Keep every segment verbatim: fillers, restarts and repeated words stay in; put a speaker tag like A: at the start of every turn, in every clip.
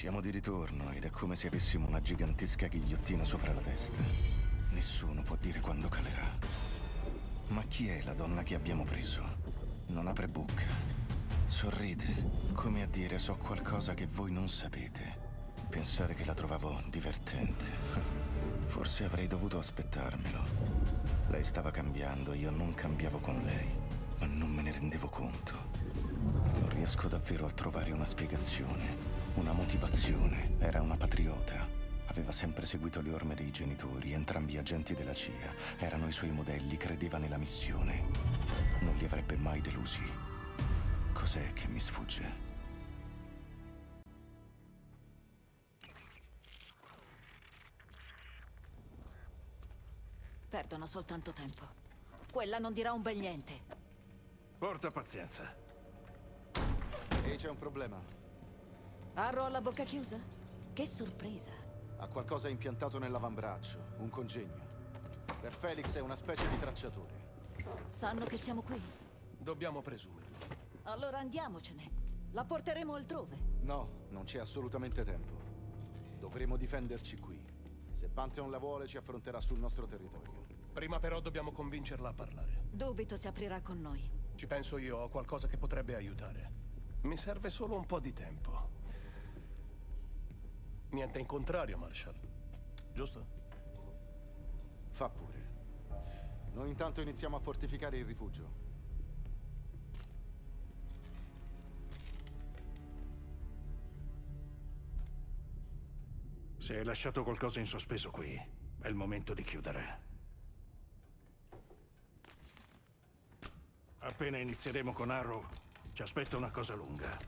A: Siamo di ritorno ed è come se avessimo una gigantesca ghigliottina sopra la testa. Nessuno può dire quando calerà. Ma chi è la donna che abbiamo preso? Non apre bocca. Sorride, come a dire so qualcosa che voi non sapete. Pensare che la trovavo divertente. Forse avrei dovuto aspettarmelo. Lei stava cambiando, io non cambiavo con lei, ma non me ne rendevo conto. Non riesco davvero a trovare una spiegazione, una motivazione. Era una patriota. Aveva sempre seguito le orme dei genitori, entrambi agenti della C I A. Erano i suoi modelli, credeva nella missione. Non li avrebbe mai delusi. Cos'è che mi sfugge?
B: Perdono soltanto tempo. Quella non dirà un bel niente.
C: Porta pazienza.
D: Ehi, c'è un problema.
B: Arro alla bocca chiusa? Che sorpresa.
D: Ha qualcosa impiantato nell'avambraccio, un congegno. Per Felix è una specie di tracciatore.
B: Sanno che siamo qui?
C: Dobbiamo presumerlo.
B: Allora andiamocene. La porteremo altrove.
D: No, non c'è assolutamente tempo. Dovremo difenderci qui. Se Pantheon la vuole, ci affronterà sul nostro territorio.
C: Prima però dobbiamo convincerla a parlare.
B: Dubito si aprirà con noi.
C: Ci penso io, ho qualcosa che potrebbe aiutare. Mi serve solo un po' di tempo. Niente in contrario, Marshall. Giusto?
D: Fa pure. Noi intanto iniziamo a fortificare il rifugio.
C: Se hai lasciato qualcosa in sospeso qui, è il momento di chiudere. Appena inizieremo con Arrow, ci aspetta una cosa lunga.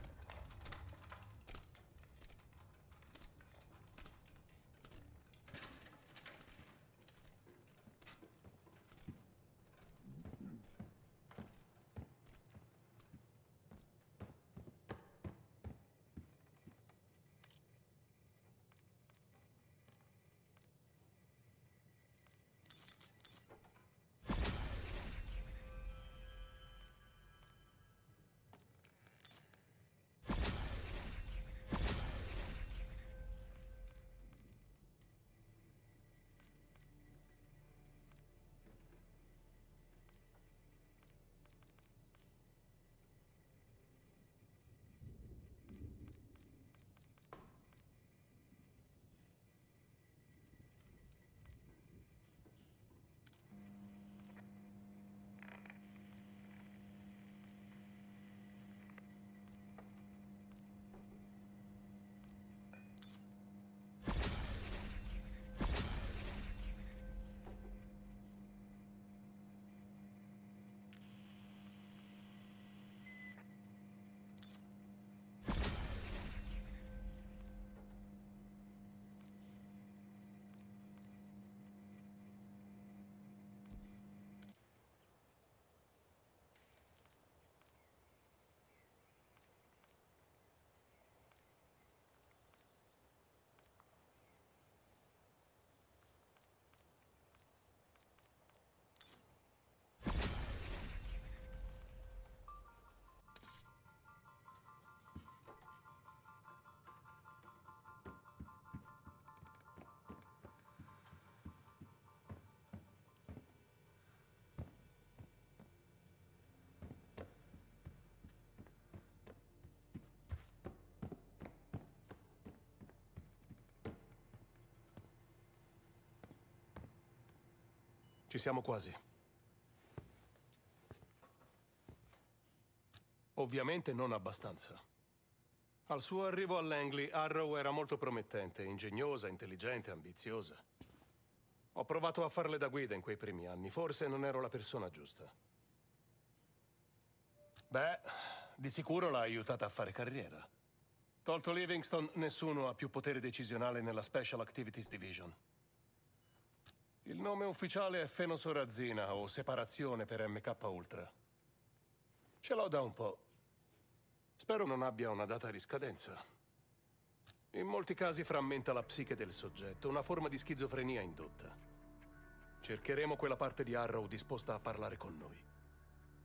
C: Ci siamo quasi. Ovviamente non abbastanza. Al suo arrivo a Langley, Arrow era molto promettente, ingegnosa, intelligente, ambiziosa. Ho provato a farle da guida in quei primi anni, forse non ero la persona giusta. Beh, di sicuro l'ha aiutata a fare carriera. Tolto Livingston, nessuno ha più potere decisionale nella Special Activities Division. Il nome ufficiale è fenosorazina o separazione per M K Ultra. Ce l'ho da un po'. Spero non abbia una data di scadenza. In molti casi frammenta la psiche del soggetto, una forma di schizofrenia indotta. Cercheremo quella parte di Arrow disposta a parlare con noi.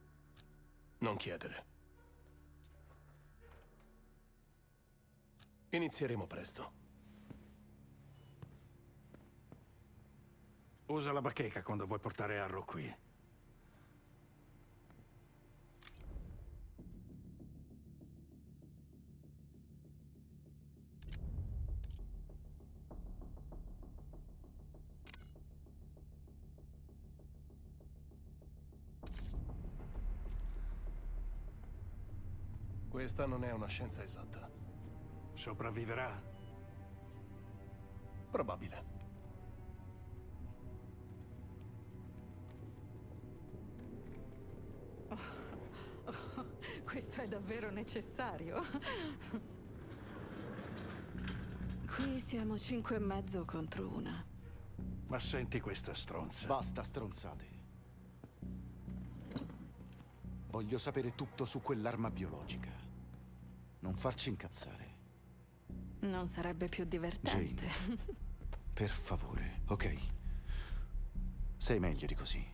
C: Non chiedere. Inizieremo presto.
E: Usa la bacheca quando vuoi portare Arrow qui.
C: Questa non è una scienza esatta.
E: Sopravviverà?
C: Probabile.
F: Oh, oh, questo è davvero necessario? Qui siamo cinque e mezzo contro una.
E: Ma senti questa stronza.
D: Basta stronzate. Voglio sapere tutto su quell'arma biologica. Non farci incazzare.
F: Non sarebbe più divertente.
D: Jane, per favore, ok? Sei meglio di così.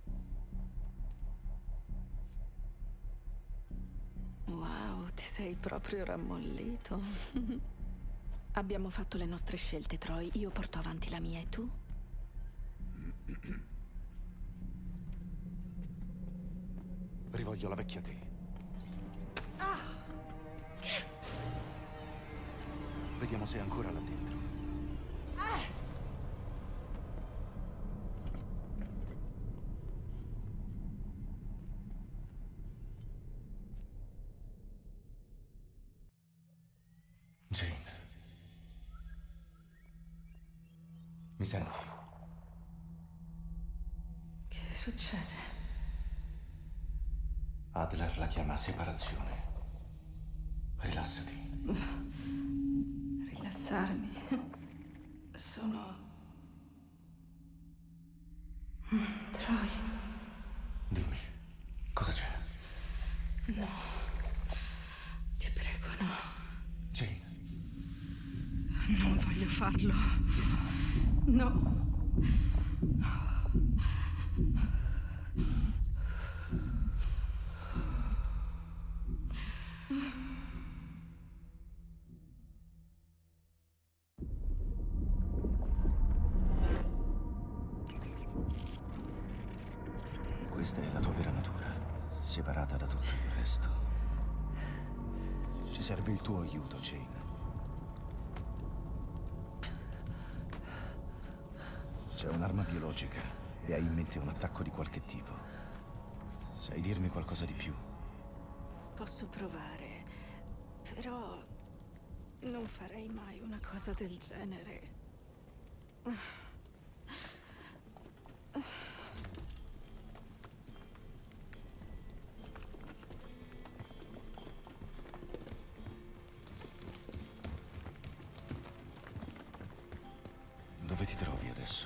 F: Wow, ti sei proprio rammollito. Abbiamo fatto le nostre scelte, Troy. Io porto avanti la mia e tu?
D: Rivoglio la vecchia te. Vediamo se è ancora là dentro.
A: Jane. Mi senti?
F: Che succede?
A: Adler la chiama separazione. Rilassati.
F: Rilassarmi. Sono... Troy.
A: Dimmi, cosa c'è?
F: No. Ti prego, no.
A: Jane.
F: Non voglio farlo. No.
A: Questa è la tua vera natura, separata da tutto il resto. Ci serve il tuo aiuto, Jane. C'è un'arma biologica e hai in mente un attacco di qualche tipo. Sai dirmi qualcosa di più?
F: Posso provare, però non farei mai una cosa del genere.
A: Dove ti trovi adesso?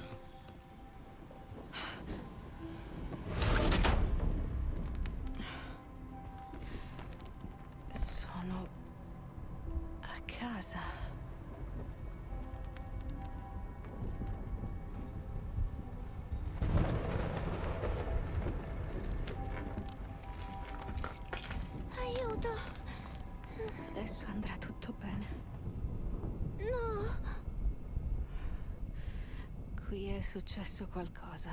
F: Sono a casa.
B: Aiuto!
F: Adesso andrà tutto bene.
B: No!
F: Qui è successo qualcosa.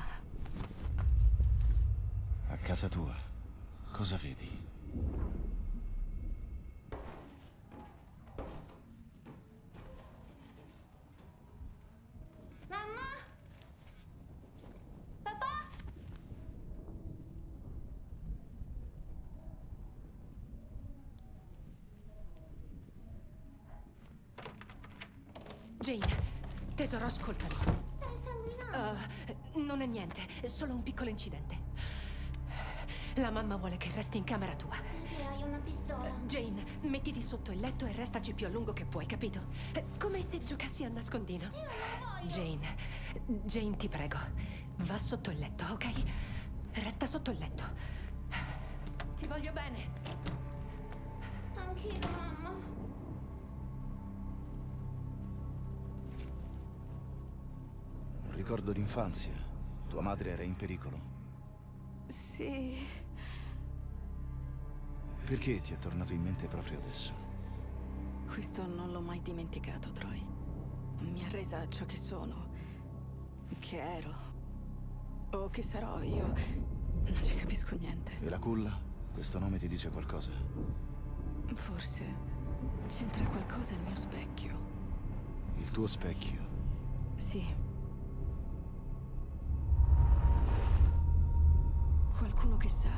A: A casa tua, cosa vedi?
B: Mamma? Papà?
G: Jane, tesoro, ascoltami.
B: Stai sanguinando.
G: Uh, non è niente, è solo un piccolo incidente. La mamma vuole che resti in camera tua.
B: Perché hai una pistola?
G: Jane, mettiti sotto il letto e restaci più a lungo che puoi, capito? Come se giocassi a nascondino.
B: Io non voglio.
G: Jane, Jane, ti prego, va sotto il letto, ok? Resta sotto il letto. Ti voglio bene.
B: Anch'io, mamma.
A: Un ricordo d'infanzia. Tua madre era in pericolo.
F: Sì,
A: Perché ti è tornato in mente proprio adesso?
F: Questo non l'ho mai dimenticato, Troy. Mi ha resa ciò che sono, che ero, o che sarò. Io non ci capisco niente.
A: E la culla? Questo nome ti dice qualcosa?
F: Forse c'entra qualcosa il mio specchio.
A: Il tuo specchio?
F: Sì. Qualcuno che sa.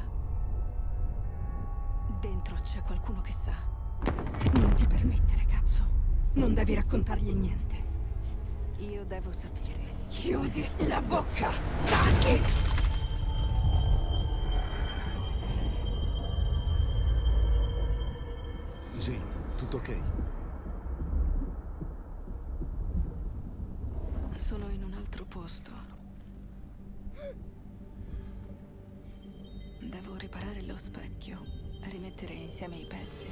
F: Dentro c'è qualcuno che sa.
G: Non ti permettere, cazzo. Non devi raccontargli niente.
F: Io devo sapere.
G: Chiudi la bocca! Taci!
A: Jane, tutto ok?
F: Sono in un altro posto. Devo riparare lo specchio, rimettere insieme i pezzi.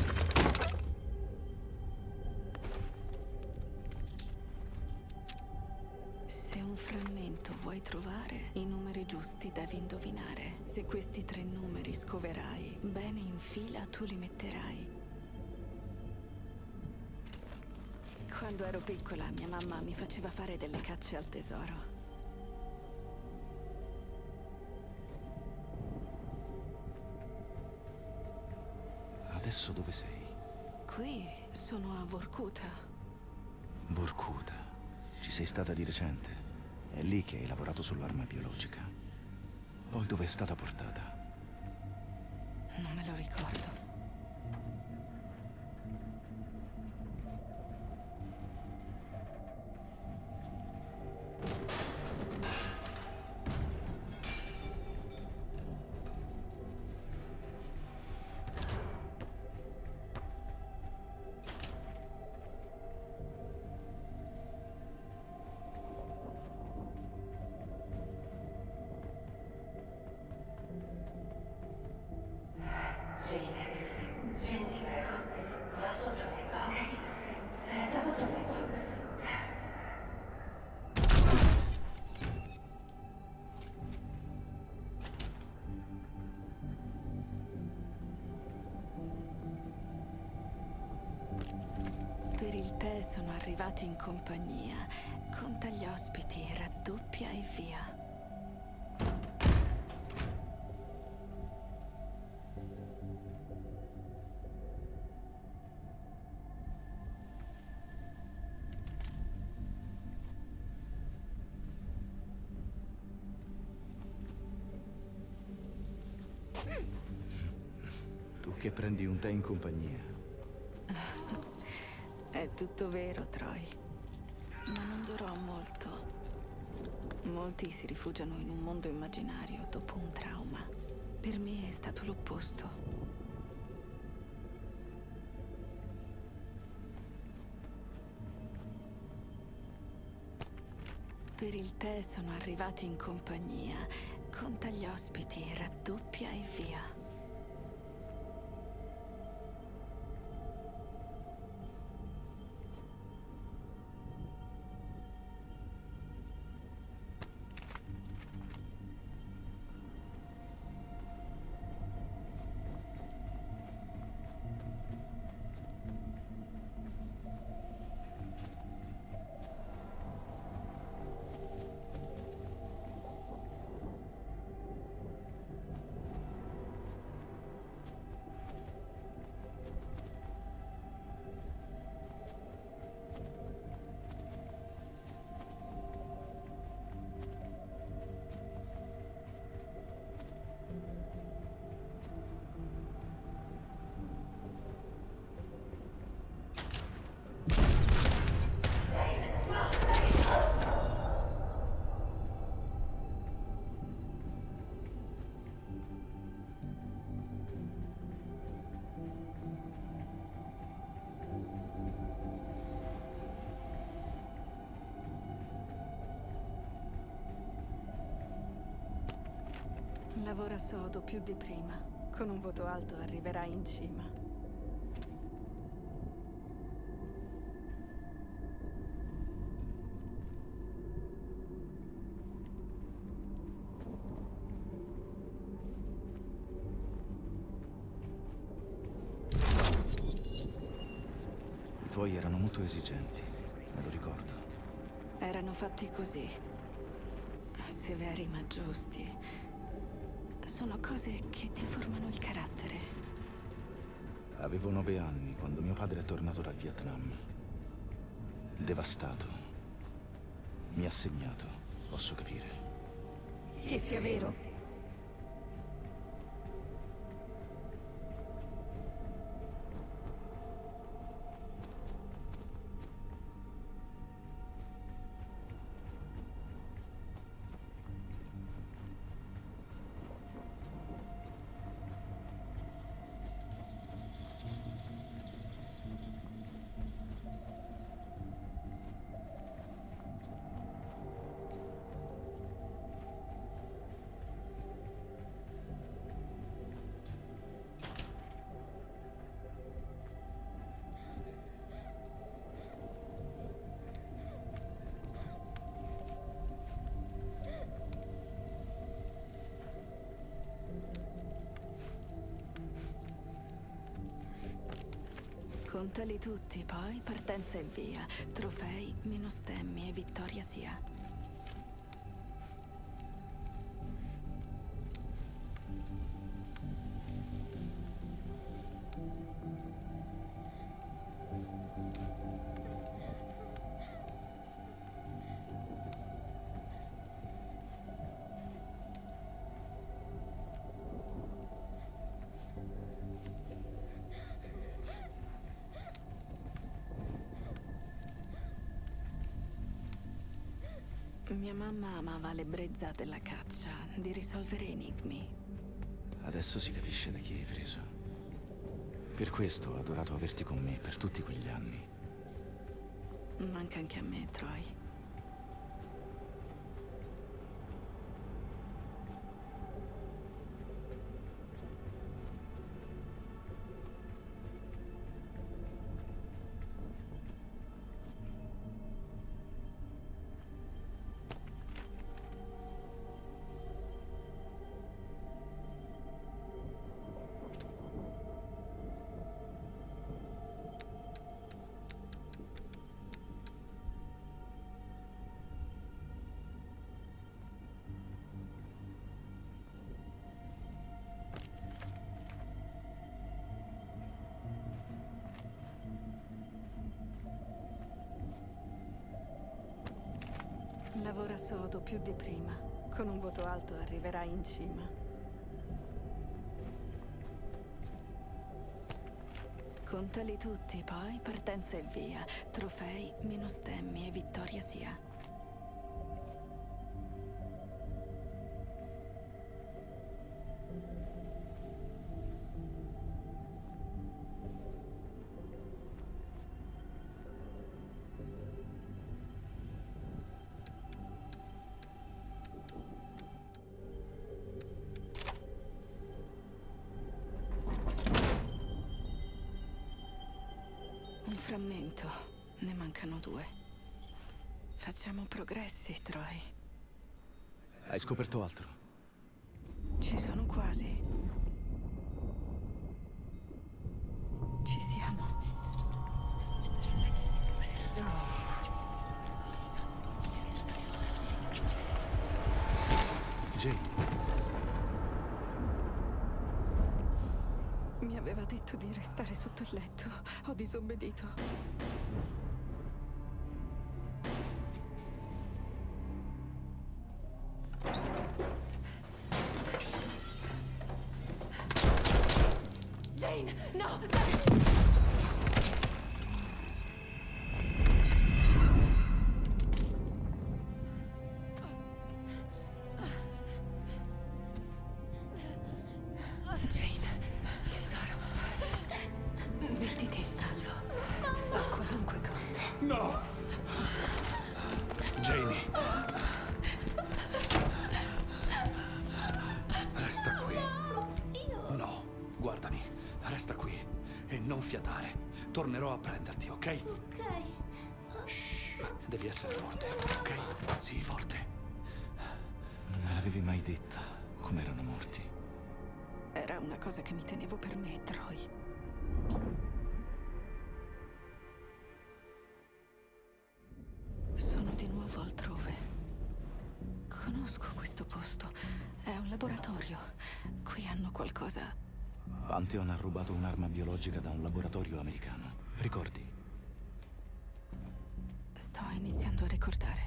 F: Se un frammento vuoi trovare, i numeri giusti devi indovinare. Se questi tre numeri scoverai, bene in fila tu li metterai. Quando ero piccola, mia mamma mi faceva fare delle cacce al tesoro.
A: Adesso dove sei?
F: Qui sono a Vorkuta.
A: Vorkuta. Ci sei stata di recente? È lì che hai lavorato sull'arma biologica. Poi dove è stata portata?
F: Non me lo ricordo. Per il tè sono arrivati in compagnia. Conta gli ospiti, raddoppia e via.
A: Tu che prendi un tè in compagnia.
F: È tutto vero, Troy. Ma non durò molto. Molti si rifugiano in un mondo immaginario dopo un trauma. Per me è stato l'opposto. Per il tè sono arrivati in compagnia. Conta gli ospiti, raddoppia e via. Lavora sodo più di prima. Con un voto alto arriverai in cima.
A: tuoi erano molto esigenti, me lo ricordo.
F: Erano fatti così. Severi ma giusti. Sono cose che ti formano il carattere.
A: Avevo nove anni quando mio padre è tornato dal Vietnam. Devastato. Mi ha segnato, posso capire.
G: Che sia vero.
F: Contali tutti, poi partenza e via. Trofei, meno stemmi e vittoria sia. Mia mamma amava l'ebbrezza della caccia, di risolvere enigmi.
A: Adesso si capisce da chi hai preso. Per questo ho adorato averti con me per tutti quegli anni.
F: Manca anche a me, Troy. Lavora sodo più di prima. Con un voto alto arriverai in cima. Contali tutti, poi partenza e via. Trofei, meno stemmi e vittoria sia. Un frammento. Ne mancano due. Facciamo progressi, Troy.
A: Hai scoperto altro?
F: Ci sono quasi. Ci siamo.
A: Jane.
F: Mi aveva detto di restare sotto il letto. Ho disobbedito.
G: Jane, no!
F: Jane, tesoro. Mettiti in salvo. A qualunque costo.
E: No! Janie. Resta qui. No, guardami. Resta qui e non fiatare. Tornerò a prenderti, ok?
H: Ok.
E: Shh, devi essere forte, ok? Sì, forte.
A: Non me l'avevi mai detto com'erano morti.
F: Era una cosa che mi tenevo per me, Troy. nuovo altrove. Conosco questo posto. È un laboratorio. Qui hanno qualcosa.
A: Pantheon ha rubato un'arma biologica da un laboratorio americano. Ricordi?
F: Sto iniziando a ricordare.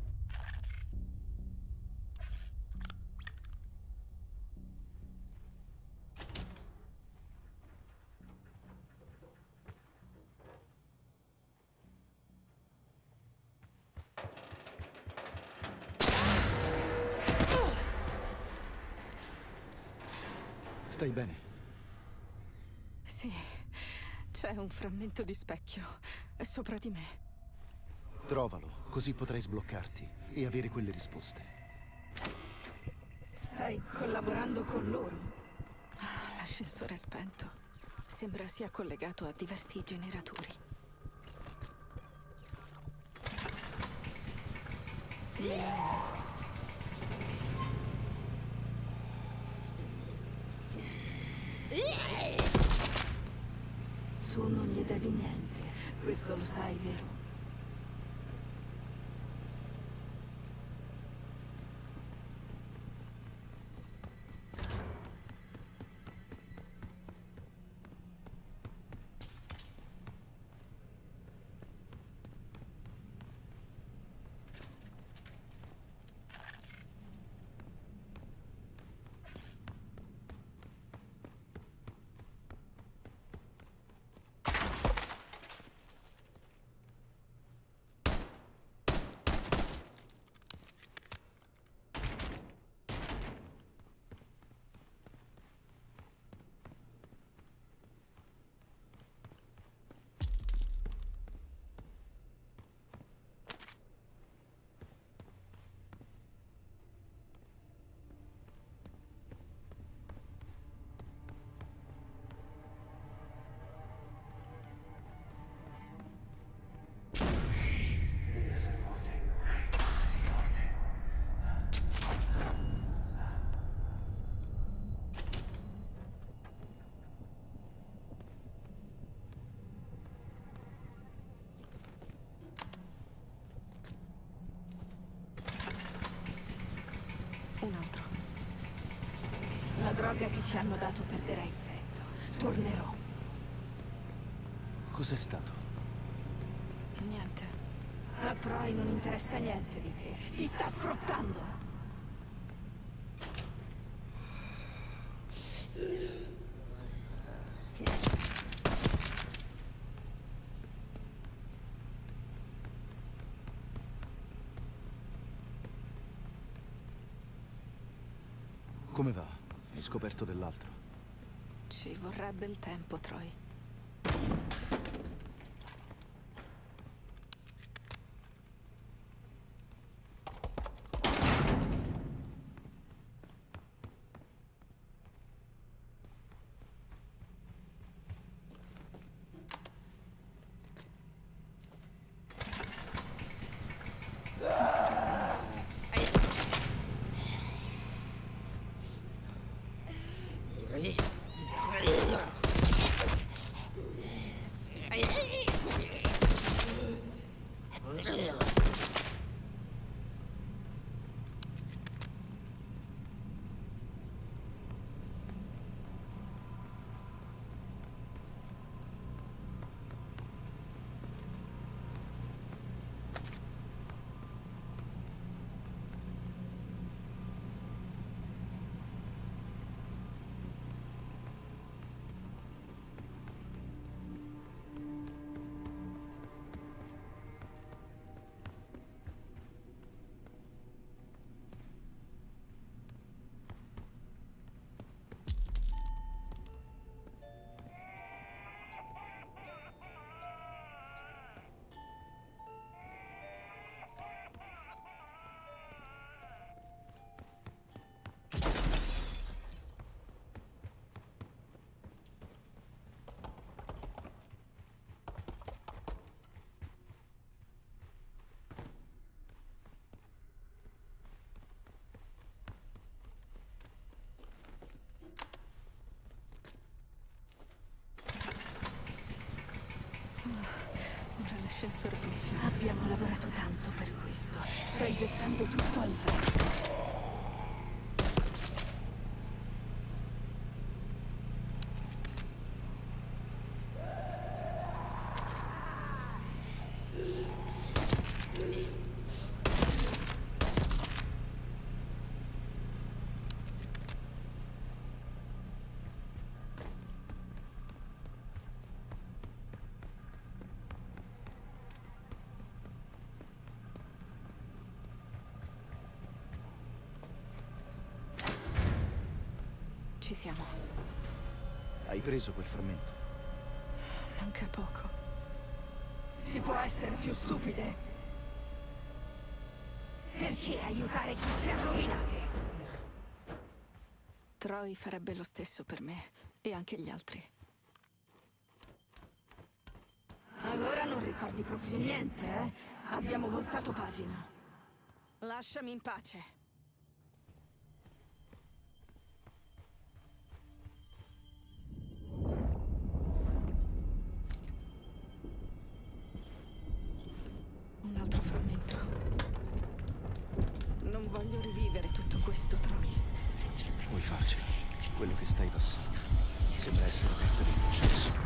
D: Stai bene?
F: Sì, c'è un frammento di specchio sopra di me.
D: Trovalo, così potrai sbloccarti e avere quelle risposte.
F: Stai collaborando con loro? Ah, l'ascensore è spento. Sembra sia collegato a diversi generatori. Le... Tu non gli devi niente, questo lo sai, vero? Un altro. La droga che ci hanno dato perderà effetto. Tornerò.
A: Cos'è stato?
F: Niente. A Troy non interessa niente di te. Ti sta sfruttando.
A: Come va? Hai scoperto dell'altro?
F: Ci vorrà del tempo, Troy. L'ascensore funziona. Abbiamo lavorato tanto per questo. Stai gettando tutto al vento. Ci siamo.
D: Hai preso quel frammento?
F: Manca poco. Si può essere più stupide? Perché aiutare chi ci ha rovinate? Troy farebbe lo stesso per me e anche gli altri. Allora non ricordi proprio niente, eh? Abbiamo voltato pagina. Lasciami in pace. Un altro frammento. Non voglio rivivere tutto questo, Troy.
D: Puoi farcela. Quello che stai passando sembra essere aperto di processo.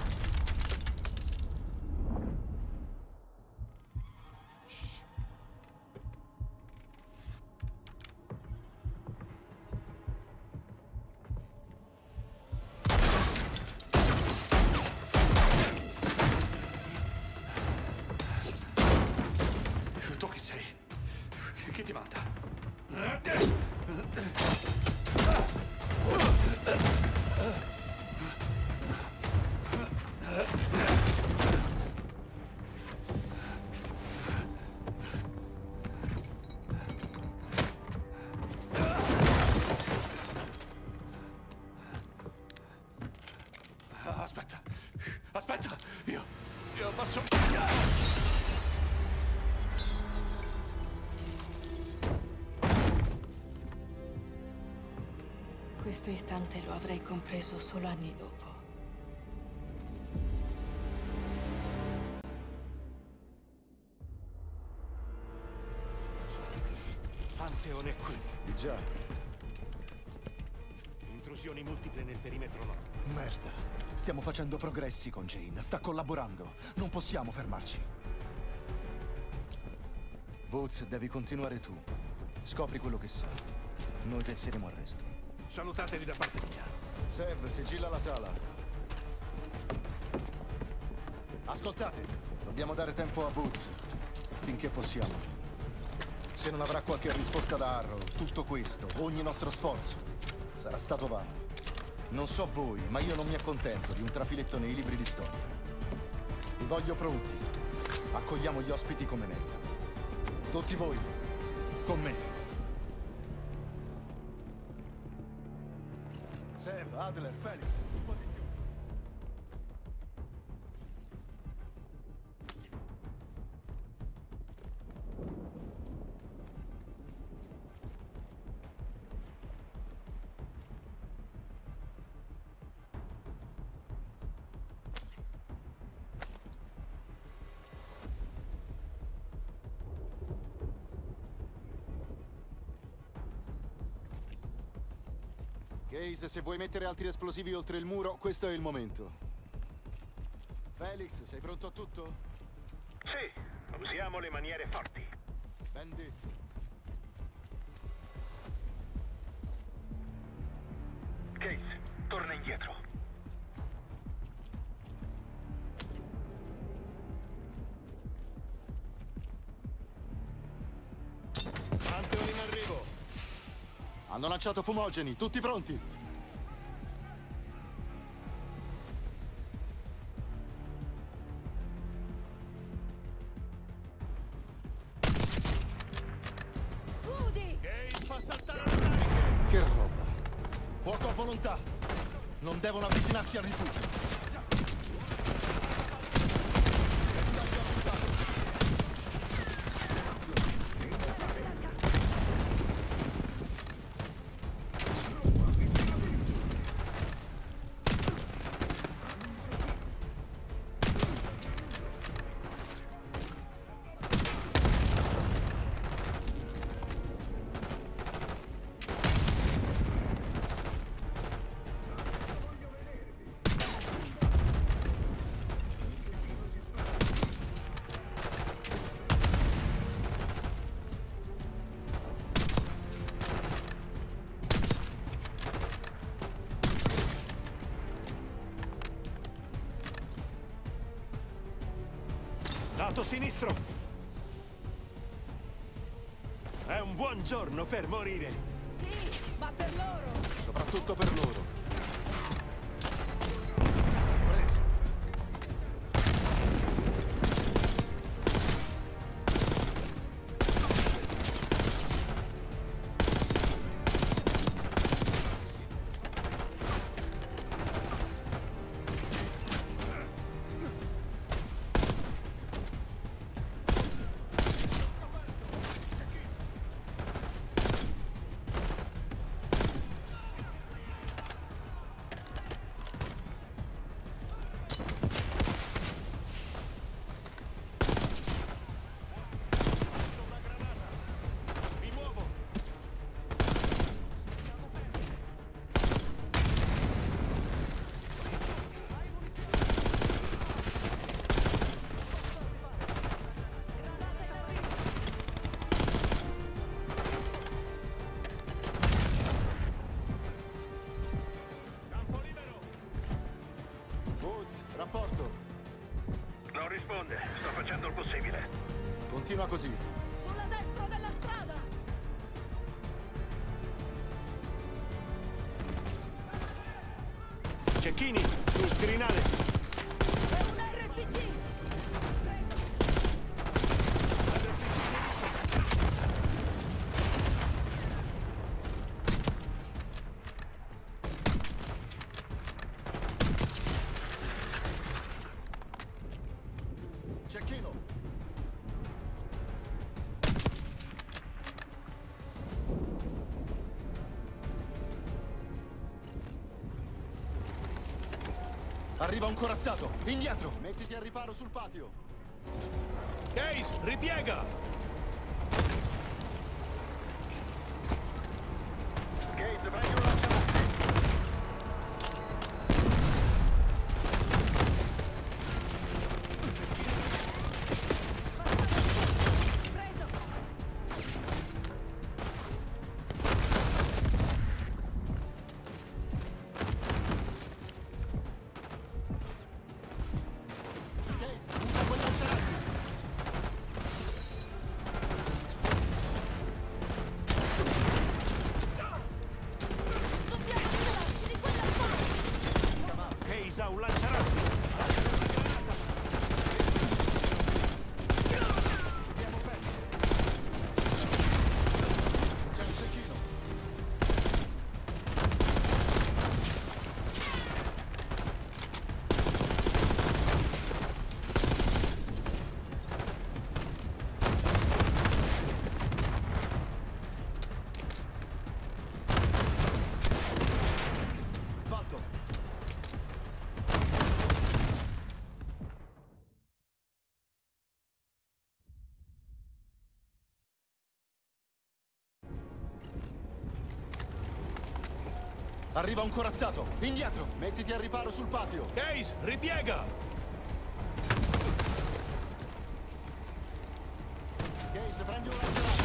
E: Tu chi sei? Chi ti manda? Aspetta, aspetta, io, io posso...
F: Questo istante lo avrei compreso solo anni dopo.
H: Pantheon è qui.
D: Già.
H: Intrusioni multiple nel perimetro nord.
D: Merda. Stiamo facendo progressi con Jane. Sta collaborando. Non possiamo fermarci. Woods, devi continuare tu. Scopri quello che sa. Noi penseremo al resto.
H: Salutatevi da parte mia.
D: Sev, sigilla la sala. Ascoltate, dobbiamo dare tempo a Woods. Finché possiamo. Se non avrà qualche risposta da Harrow, tutto questo, ogni nostro sforzo, sarà stato vano. Non so voi, ma io non mi accontento di un trafiletto nei libri di storia. Vi voglio pronti. Accogliamo gli ospiti come meritano. Tutti voi, con me. Sev, Adler, Felix, un po' di più. Case, se vuoi mettere altri esplosivi oltre il muro, questo è il momento. Felix, sei pronto a tutto?
H: Sì, usiamo le maniere forti.
D: Ben detto.
H: Case, torna indietro.
D: Pantheon in arrivo. Hanno lanciato fumogeni, tutti pronti?
B: Scudi!
C: Case fa saltare le cariche!
D: Che roba. Fuoco a volontà. Non devono avvicinarsi al rifugio.
H: Lato sinistro! È un buon giorno per morire!
B: Sì, ma per loro!
D: Soprattutto per loro. Rapporto.
H: Non risponde. Sto facendo il possibile.
D: Continua così.
B: Sulla destra della strada!
H: Cecchini, sul Quirinale.
B: È un R P G!
D: Cecchino. Arriva un corazzato. Indietro. Mettiti al riparo sul patio.
C: Case, ripiega!
H: Case, prendi un lanciarazzi.
B: Preso!
D: Case, usa quel lanciarazzi.
B: Dobbiamo liberarci di quella spalla!
H: Case ha un lanciarazzi.
D: C'è un cecchino. Fatto. Arriva un corazzato. Indietro. Mettiti al riparo sul patio.
C: Case, ripiega!
D: Case, prendi un lanciarazzi.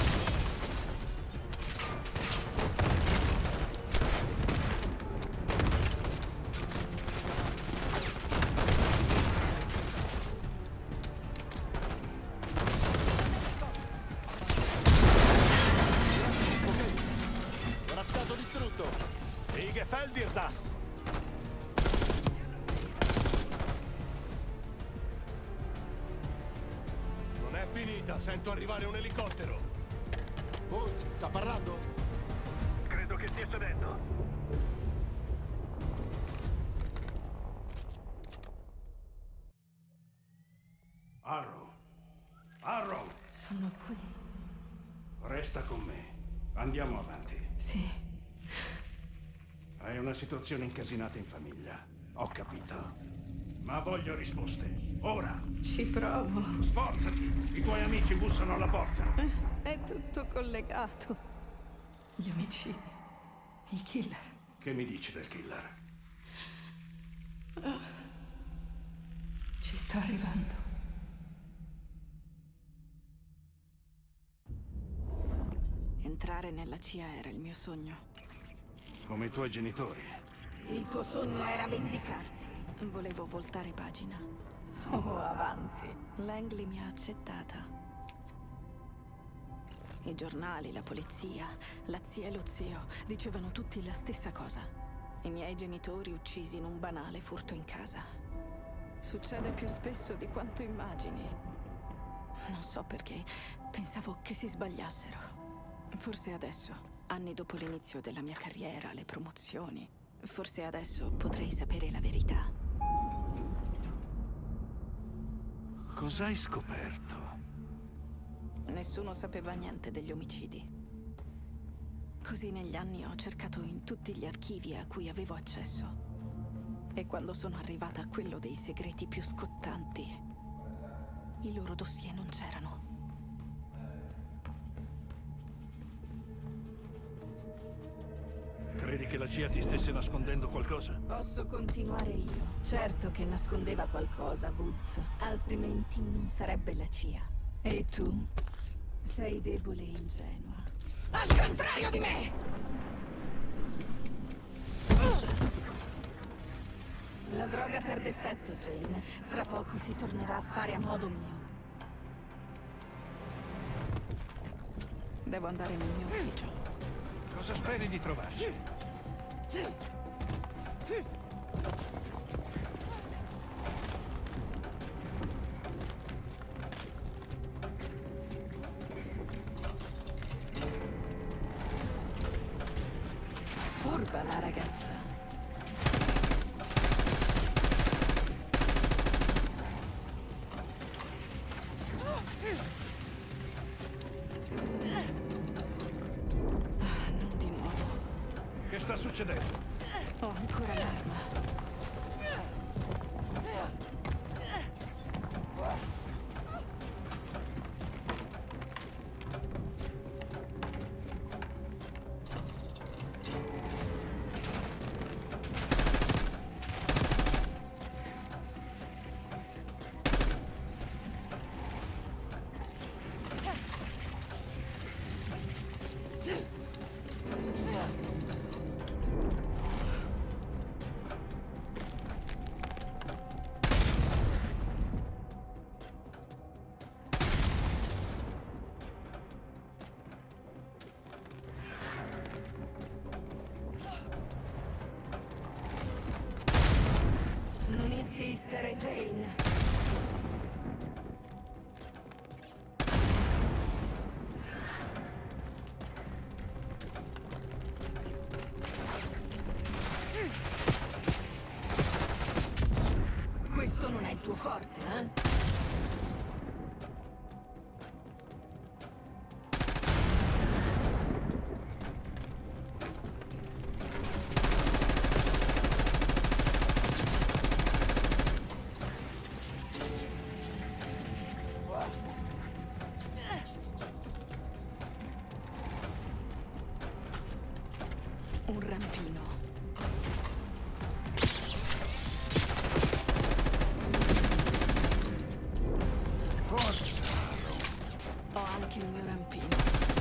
D: Ok. Corazzato distrutto.
H: Rigefeldir das.
C: Non è finita, sento arrivare un elicottero.
D: Boots, sta parlando?
H: Credo che stia cedendo.
I: Arrow. Arrow,
F: Sono qui.
I: resta con me. Andiamo avanti.
F: Sì.
I: Hai una situazione incasinata in famiglia. Ho capito. Ma voglio risposte. Ora!
F: Ci provo.
I: Sforzati! I tuoi amici bussano alla porta.
F: È tutto collegato. Gli omicidi. I killer.
I: Che mi dici del killer?
F: Ci sta arrivando. Entrare nella C I A era il mio sogno.
I: Come i tuoi genitori.
F: Il tuo sogno era vendicarti. Volevo voltare pagina. Oh, avanti. Langley mi ha accettata. I giornali, la polizia, la zia e lo zio dicevano tutti la stessa cosa. I miei genitori uccisi in un banale furto in casa. Succede più spesso di quanto immagini. Non so perché, pensavo che si sbagliassero. Forse adesso, anni dopo l'inizio della mia carriera, le promozioni, forse adesso potrei sapere la verità.
I: Cos'hai scoperto?
F: Nessuno sapeva niente degli omicidi. Così negli anni ho cercato in tutti gli archivi a cui avevo accesso. E quando sono arrivata a quello dei segreti più scottanti, i loro dossier non c'erano.
I: Credi che la C I A ti stesse nascondendo qualcosa?
F: Posso continuare io. Certo che nascondeva qualcosa, Woods. Altrimenti non sarebbe la C I A. E tu? Sei debole e ingenua. Al contrario di me! La droga perde effetto, Jane. Tra poco si tornerà a fare a modo mio. Devo andare nel mio ufficio.
I: Cosa speri di trovarci?
F: Furba la ragazza. Ah, non di nuovo.
I: Che sta succedendo?
F: Ho ancora l'arma. Non insistere, Jane. Questo non è il tuo forte, eh? Un rampino.
I: Forza!
F: Ho anche il mio rampino.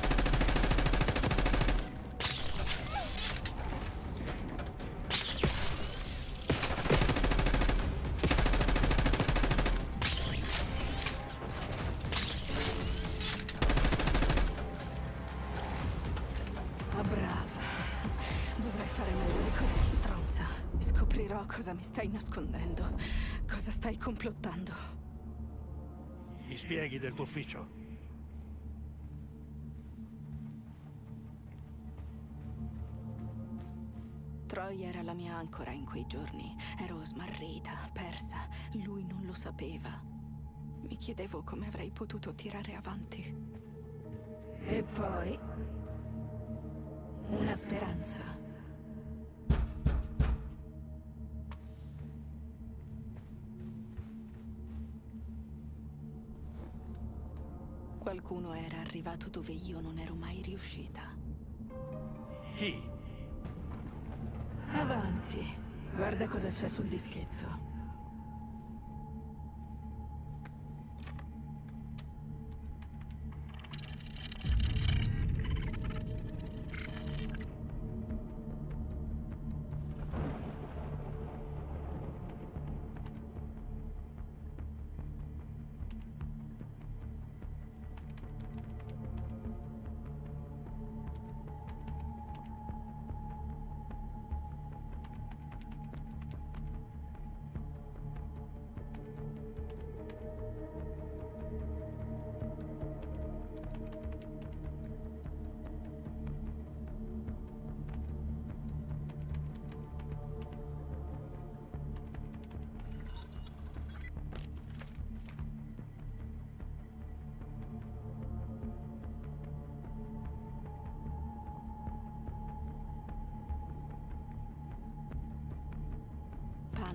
F: Ma brava. Dovrei fare meglio di così, stronza. Scoprirò cosa mi stai nascondendo. Cosa stai complottando.
I: Mi spieghi del tuo ufficio?
F: Troy era la mia ancora in quei giorni. Ero smarrita, persa. Lui non lo sapeva. Mi chiedevo come avrei potuto tirare avanti. E poi... una speranza. Qualcuno era arrivato dove io non ero mai riuscita.
I: Chi?
F: Avanti. Guarda cosa c'è sul dischetto.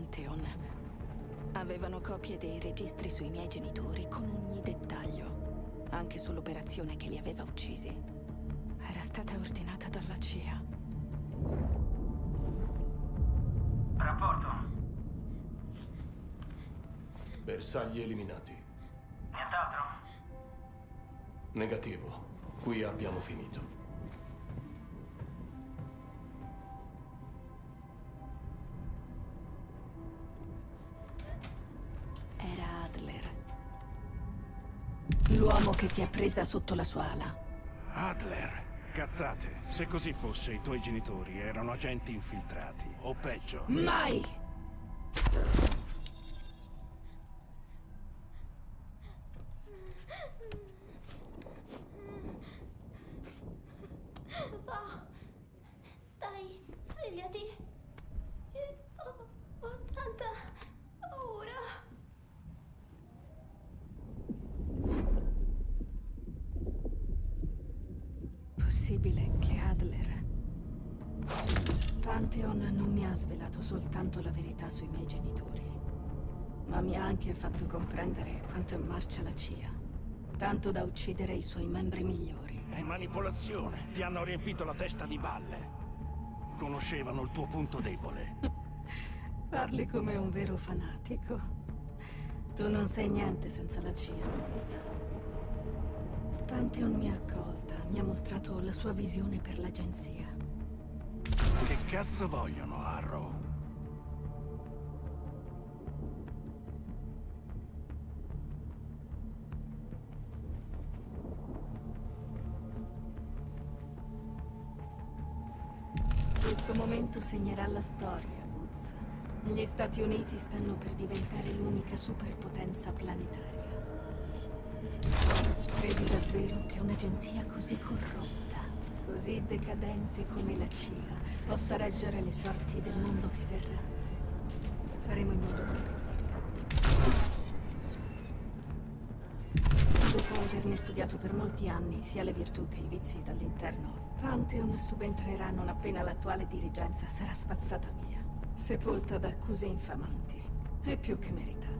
F: Pantheon. Avevano copie dei registri sui miei genitori con ogni dettaglio, anche sull'operazione che li aveva uccisi. Era stata ordinata dalla C I A.
H: Rapporto.
C: Bersagli eliminati.
H: Nient'altro?
C: Negativo. Qui abbiamo finito.
F: Era Adler. L'uomo che ti ha presa sotto la sua ala.
I: Adler? Cazzate. Se così fosse, i tuoi genitori erano agenti infiltrati. O peggio.
F: Mai!
J: Papà, dai, svegliati. Io ho, ho tanta paura.
F: Possibile che Adler... Pantheon non mi ha svelato soltanto la verità sui miei genitori, ma mi ha anche fatto comprendere quanto è in marcia la C I A, tanto da uccidere i suoi membri migliori.
I: È manipolazione. Ti hanno riempito la testa di balle. Conoscevano il tuo punto debole.
F: Parli come un vero fanatico. Tu non sei niente senza la C I A, Woods. Pantheon mi ha accolta, mi ha mostrato la sua visione per l'agenzia.
I: Che cazzo vogliono, Harrow?
F: Questo momento segnerà la storia, Woods. Gli Stati Uniti stanno per diventare l'unica superpotenza planetaria. Credi davvero che un'agenzia così corrotta, così decadente come la C I A, possa reggere le sorti del mondo che verrà? Faremo in modo di impedirlo. Dopo averne studiato per molti anni sia le virtù che i vizi dall'interno, Pantheon subentrerà non appena l'attuale dirigenza sarà spazzata via, sepolta da accuse infamanti e più che meritate.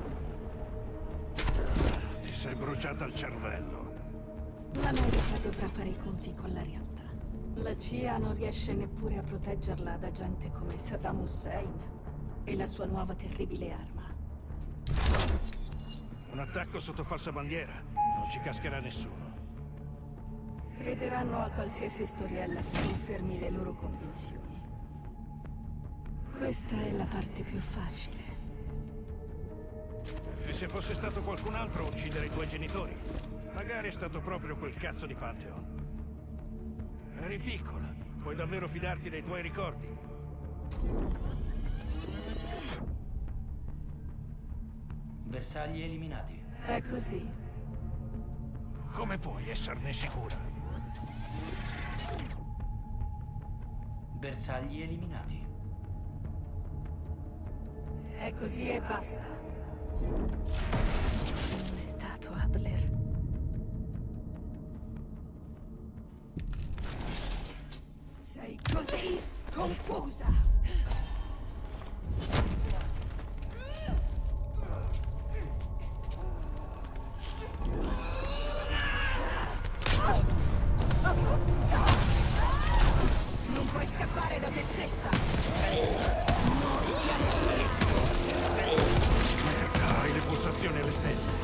I: Ti sei bruciata il cervello.
F: L'America dovrà fare i conti con la realtà. La C I A non riesce neppure a proteggerla da gente come Saddam Hussein e la sua nuova terribile arma.
I: Un attacco sotto falsa bandiera. Non ci cascherà nessuno.
F: Crederanno a qualsiasi storiella che confermi le loro convinzioni. Questa è la parte più facile.
I: E se fosse stato qualcun altro a uccidere i tuoi genitori? Magari è stato proprio quel cazzo di Pantheon. Eri piccola. Puoi davvero fidarti dei tuoi ricordi?
K: Bersagli eliminati.
F: È così.
I: Come puoi esserne sicura?
K: Bersagli eliminati.
F: È così e basta. Non è stato Adler. Sei così confusa. Non puoi scappare da te stessa. Noi siamo questo.
I: Hai le pulsazioni alle stelle.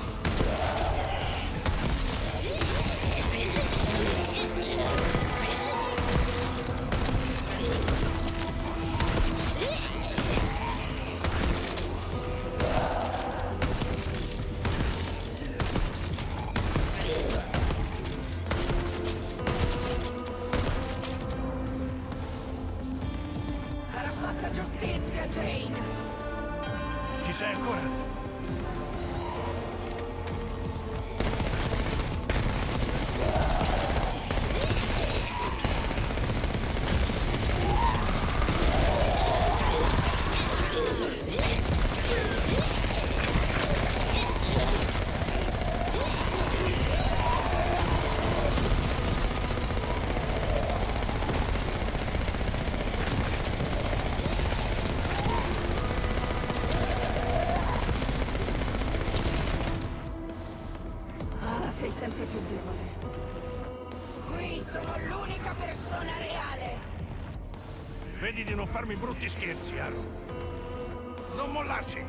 F: Sei sempre più debole.
J: Qui sono l'unica persona reale!
I: Vedi di non farmi brutti scherzi, Arrow. Non mollarci!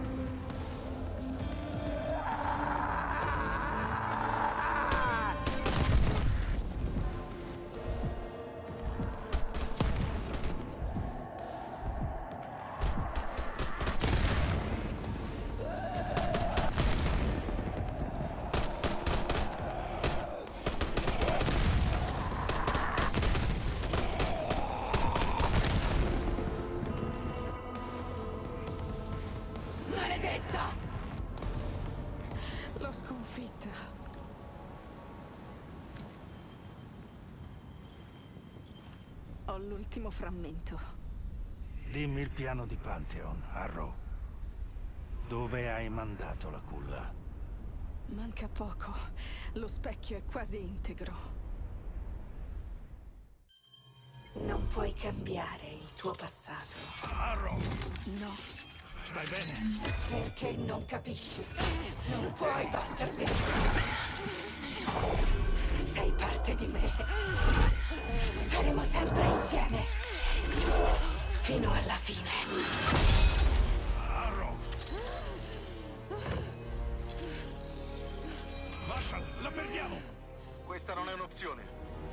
F: L'ho sconfitta. Ho l'ultimo frammento.
I: Dimmi il piano di Pantheon, Arrow. Dove hai mandato la culla?
F: Manca poco. Lo specchio è quasi integro. Non puoi cambiare il tuo passato.
I: Arrow!
F: No.
I: Stai bene?
J: Perché non capisci? Non puoi battermi. Sei parte di me. Saremo sempre insieme. Fino alla fine.
I: Arrow! Marshall, la perdiamo!
D: Questa non è un'opzione.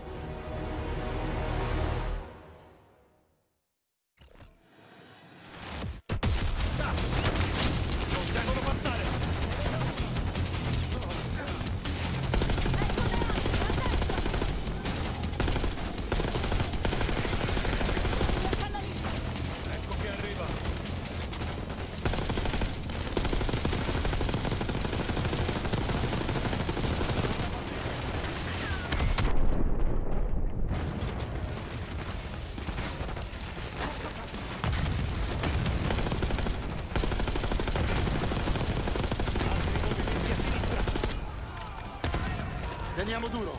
D: Teniamo duro.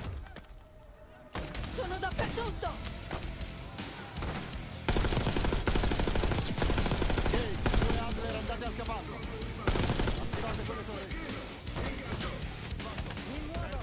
B: Sono dappertutto!
D: Ehi, due Adler andate al cavallo. Attivate quelle torri.
B: Mi muovo!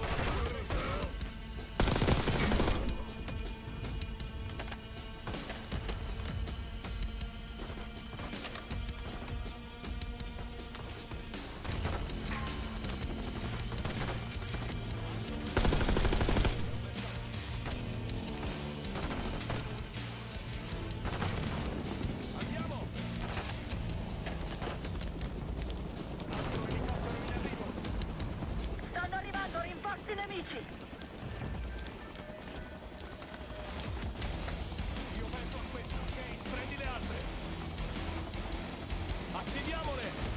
J: Nemici!
C: Io penso a questo, ok? Prendi le altre! Attiviamole!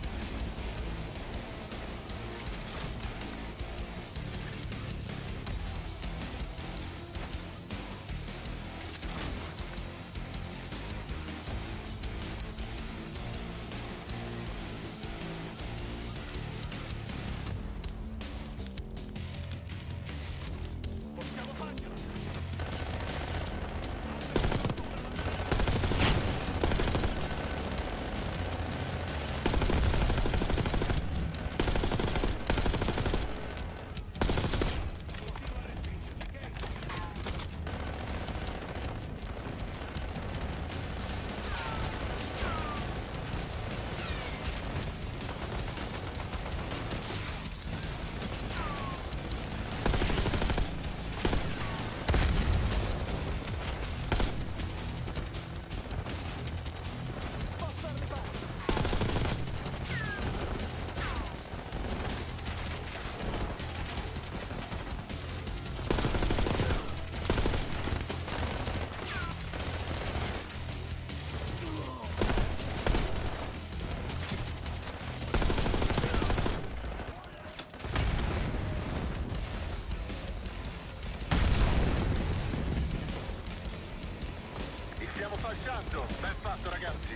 D: Ben fatto, ragazzi.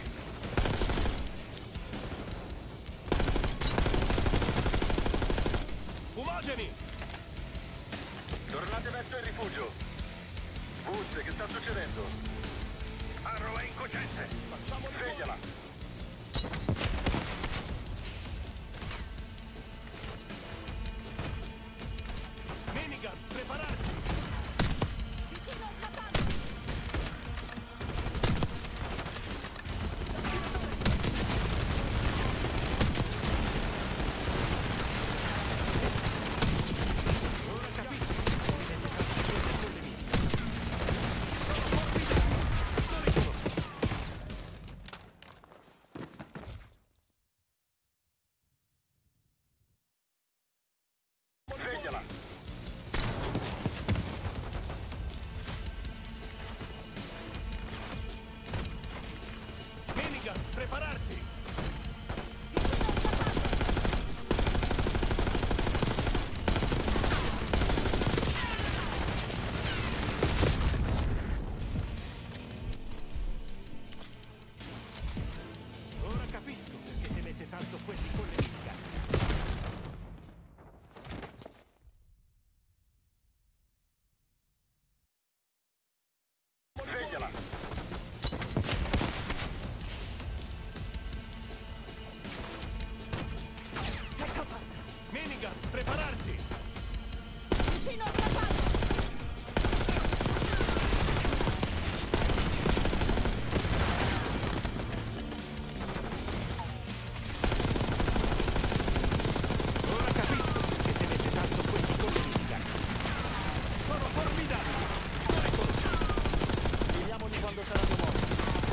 C: Fumogeni!
D: Tornate verso il rifugio. Woods, che sta succedendo?
H: Arrow è incosciente.
C: Facciamo
D: Svegliala.
C: Minigun, prepararsi!
B: Vicino al capanno!
C: Ora capisco che dovete farci con le mie. Lo riconosco.
H: Svegliala!
C: Minigun, prepararsi!
I: Ora capisco perché temete tanto quelli con le minigun.
H: Svegliala!
B: Ecco fatto!
C: Minigun, prepararsi!
B: Vicino al capanno!
I: Ora capisco perché temete tanto quelli con le minigun.
C: Sono formidabili! Lo riconosco.
D: Vediamoli quando saranno morti.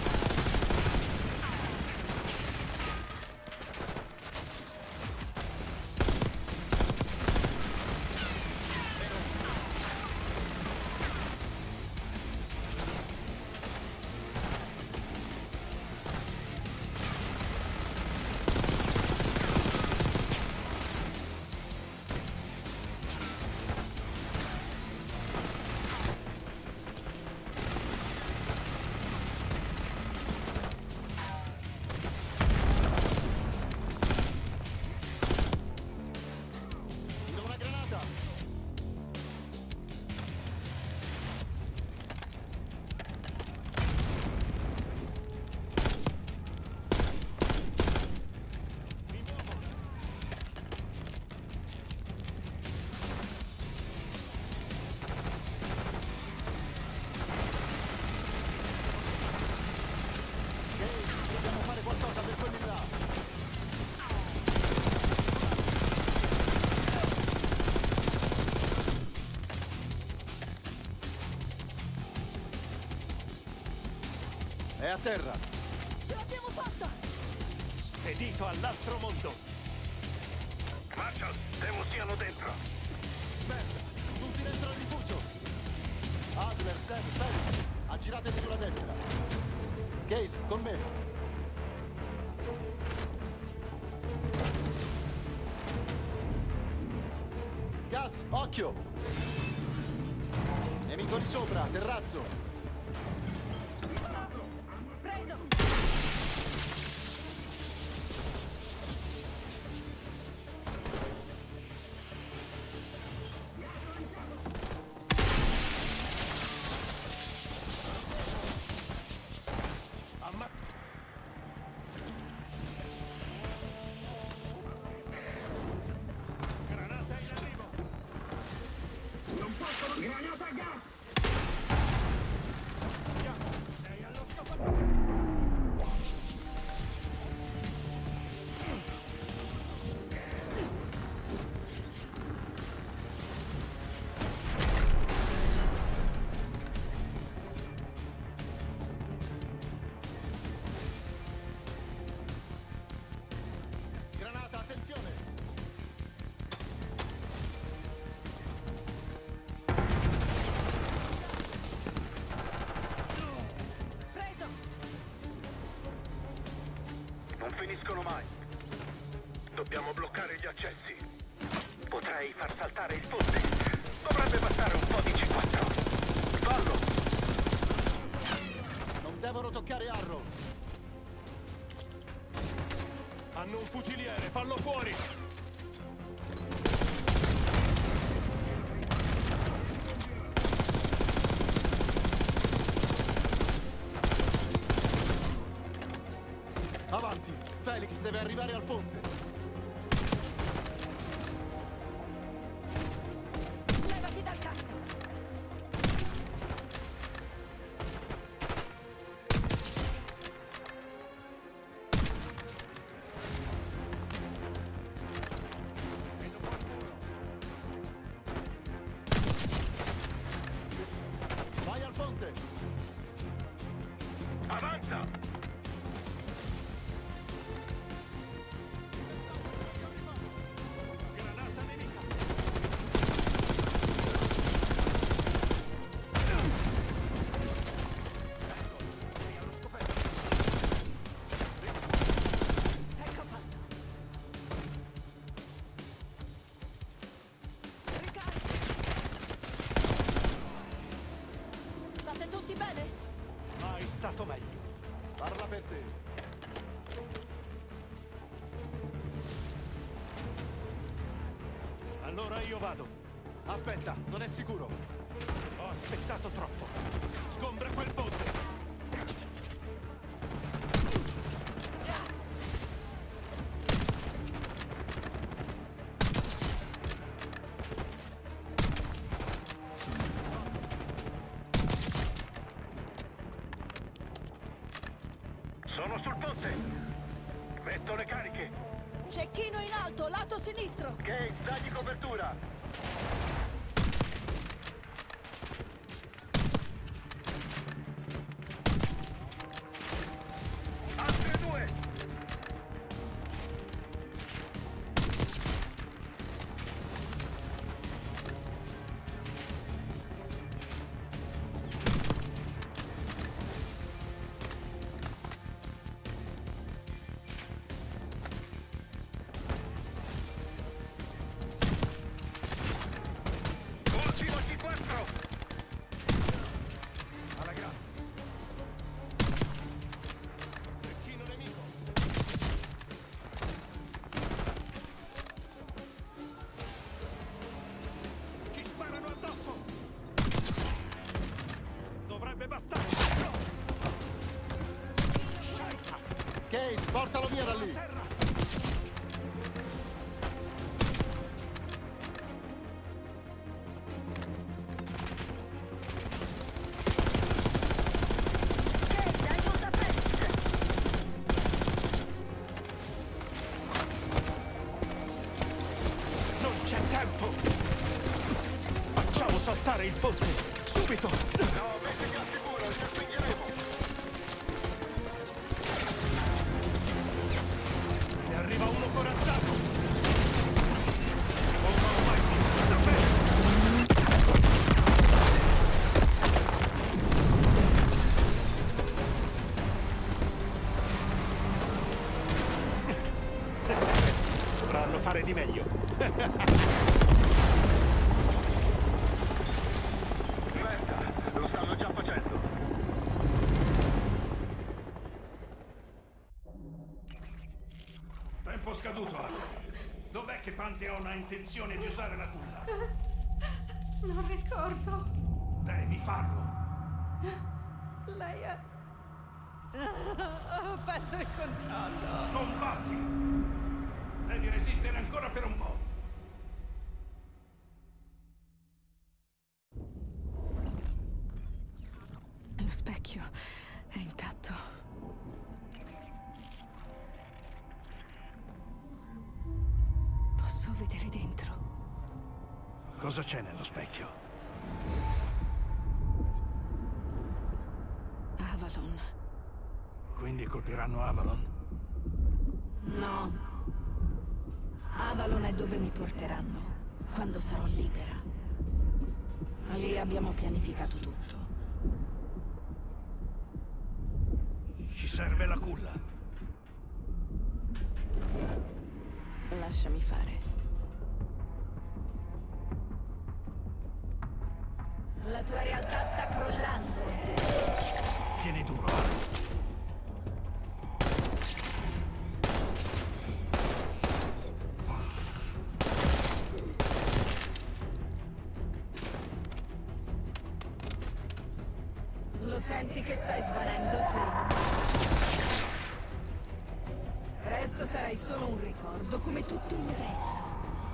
D: Tiro una granata! Ok, dobbiamo fare qualcosa per quelli là. È a terra.
B: Ce l'abbiamo fatta!
I: Spedito all'altro mondo.
H: Marshall, temo siano dentro.
D: Merda, tutti dentro al rifugio. Adler, Sam, Felix, aggiratevi sulla destra. Case, con me. Gas, occhio. Nemico di sopra, terrazzo.
B: Preso!
C: Amma...
H: Granata in arrivo! Non possono... Granata a gas!
C: Sei allo scappatoio!
D: Granata, attenzione.
B: Preso!
H: Non finiscono mai. Dobbiamo bloccare gli accessi. Potrei far saltare il ponte. Dovrebbe bastare un po' di C quattro. Fallo!
D: Non devono toccare Arrow.
C: Hanno un fuciliere, fallo fuori!
D: Avanti, Felix deve arrivare al ponte.
B: Levati da
I: pensato meglio.
D: Parla per te.
I: Allora io vado.
D: Aspetta, non è sicuro.
I: Ho aspettato troppo. Sgombra quel ponte.
H: Sono sul ponte. Metto le cariche.
B: Cecchino in alto, lato sinistro.
H: Gates, dagli copertura. Altre due. Ultimo C quattro.
D: Alla grande.
I: Cecchino nemico. Ci sparano addosso. Dovrebbe bastare.
D: Case, portalo via da lì.
I: Terra.
B: Gates, aiuta Felix.
I: Non c'è tempo. Facciamo saltare il ponte. Subito.
H: No, mettiti al sicuro, ci spingeremo.
I: Ne arriva uno corazzato. Bomba Almighty, da bene. Dovranno fare di meglio.
H: Aspetta, lo stanno già facendo.
I: Tempo scaduto, Arco. Dov'è che Pantheon ha intenzione di usare la culla?
F: Non ricordo.
I: Devi farlo.
F: Lei è... Perdo il controllo.
I: Combatti! Devi resistere ancora per un po'.
F: Lo specchio è intatto. Posso vedere dentro.
I: Cosa c'è nello specchio?
F: Avalon.
I: Quindi colpiranno Avalon?
F: No. Avalon è dove mi porteranno, quando sarò libera. Lì abbiamo pianificato tutto.
I: Ci serve la culla.
F: Lasciami fare. La tua realtà sta crollando.
I: Tieni duro, Arco.
F: Lo senti che stai svanendo, Jane? Presto sarai solo un ricordo, come tutto il resto.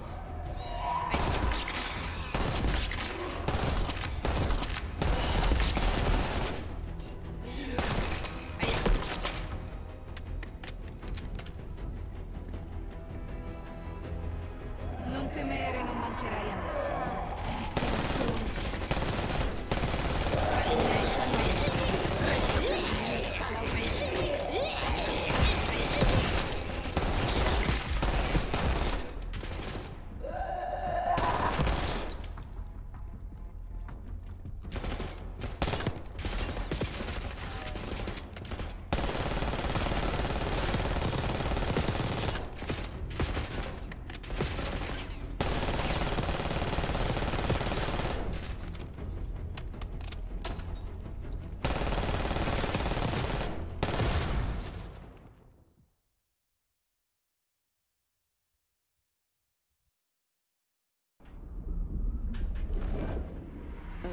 F: Non temere, non mancherai a nessuno. Restiamo soli. I miei fanno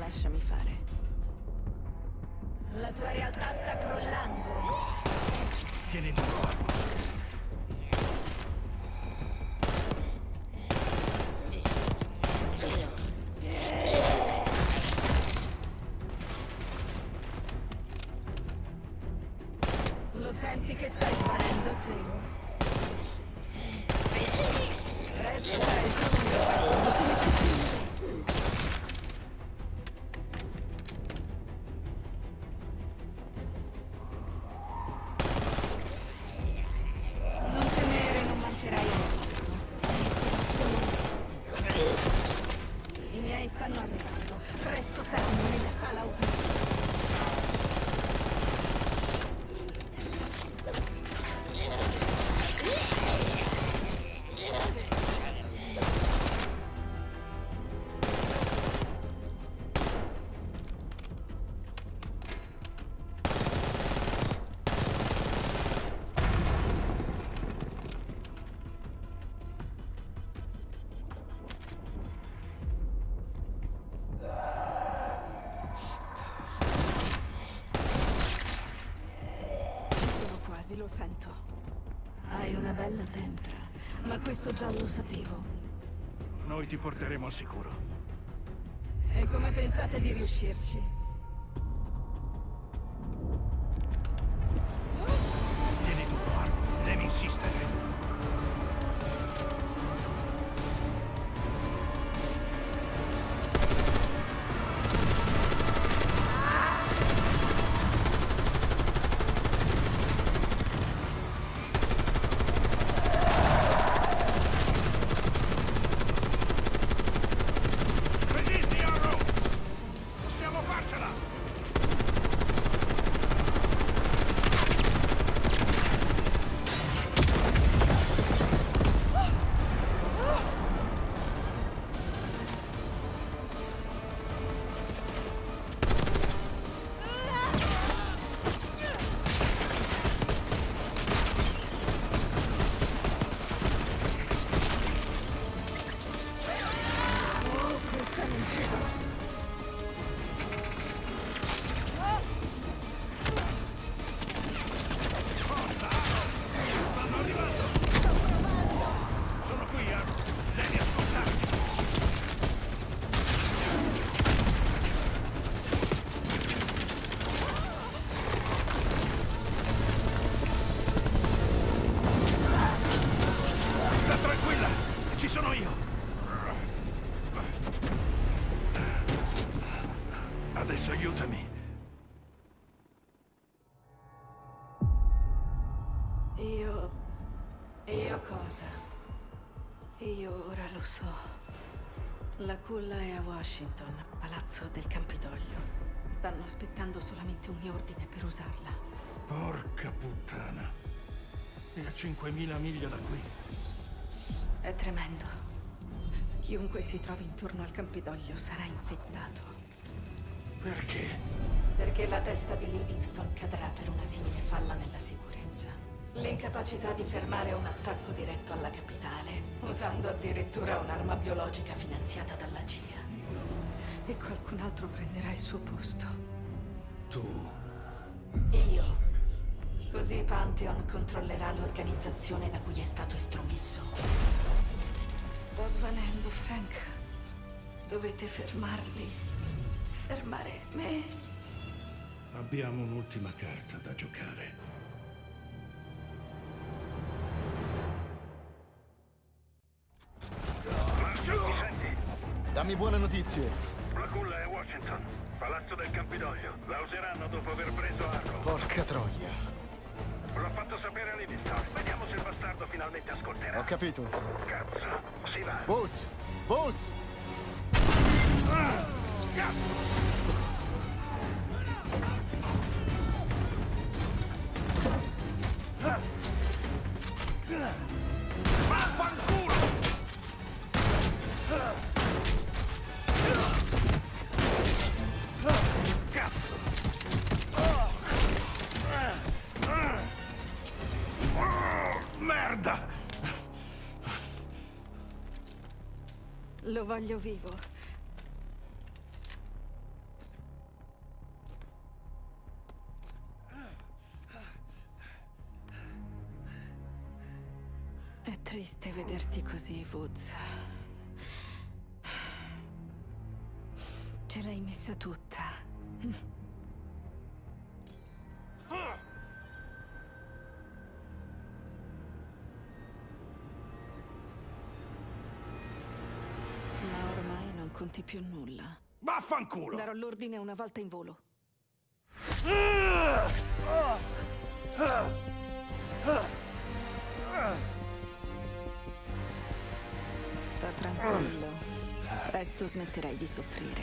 F: lasciami fare.
J: La tua realtà sta crollando.
I: Tieni duro.
J: Lo senti che stai svanendo, Jane? Presto sarai solo un ricordo come tutti i resti. Non temere, non mancherai a nessuno. I miei stanno arrivando. Presto saranno nella sala operativa.
F: Lo sento.
J: Hai una bella tempra, ma questo già lo sapevo.
I: Noi ti porteremo al sicuro.
J: E come pensate di riuscirci?
I: Tieni duro, Arrow. Devi insistere. Adesso aiutami.
F: Io... Io cosa? Io ora lo so. La culla è a Washington, Palazzo del Campidoglio. Stanno aspettando solamente un mio ordine per usarla.
I: Porca puttana. È a cinquemila miglia da qui.
F: È tremendo. Chiunque si trovi intorno al Campidoglio sarà infettato.
I: Perché?
J: Perché la testa di Livingston cadrà per una simile falla nella sicurezza. L'incapacità di fermare un attacco diretto alla capitale, usando addirittura un'arma biologica finanziata dalla C I A.
F: E qualcun altro prenderà il suo posto.
I: Tu?
J: Io. Così Pantheon controllerà l'organizzazione da cui è stato estromesso.
F: Sto svanendo, Frank. Dovete fermarli. Fermare me.
I: Abbiamo un'ultima carta da giocare.
H: Marshall, mi senti?
D: Dammi buone notizie.
H: La culla è Washington, Palazzo del Campidoglio. La useranno dopo aver preso Arrow.
D: Porca troia.
H: L'ho fatto sapere a Livingston. Vediamo se il bastardo finalmente ascolterà.
D: Ho capito.
H: Cazzo, si va.
D: Boots! Boots!
H: Ah, cazzo!
I: Vaffanculo!
H: Cazzo!
I: Merda!
F: Lo voglio vivo. triste vederti così, Woods. Ce l'hai messa tutta. Ma ormai non conti più nulla.
I: Vaffanculo!
F: Darò l'ordine una volta in volo. Sta tranquillo. Presto smetterai di soffrire.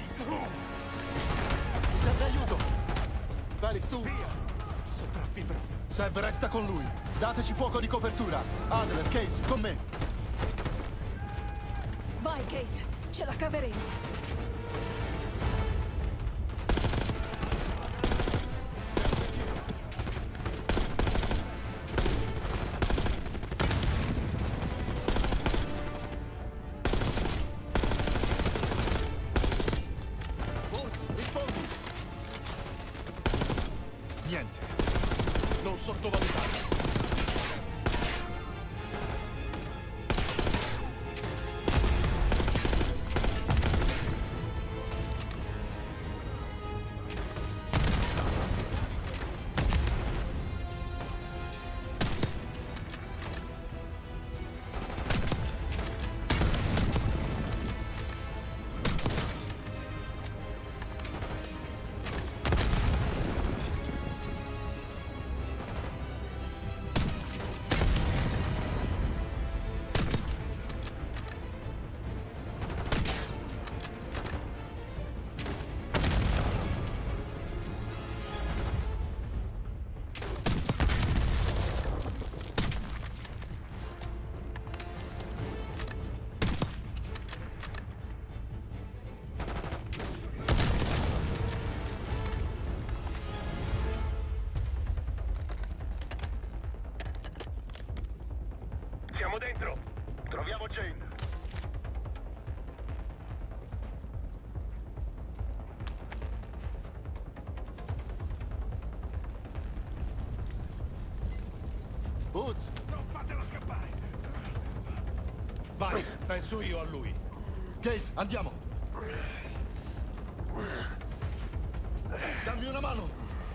D: Ti serve aiuto! Felix, tu...
I: Via! Sopravvivrò.
D: Sev, resta con lui. Dateci fuoco di copertura. Adler, Case, con me.
B: Vai, Case. Ce la caveremo.
D: Niente.
C: Non sottovalutare.
H: Siamo dentro! Troviamo Jane!
D: Woods!
I: Non fatelo scappare!
C: Vai, penso io a lui.
D: Case, andiamo! Dammi una mano!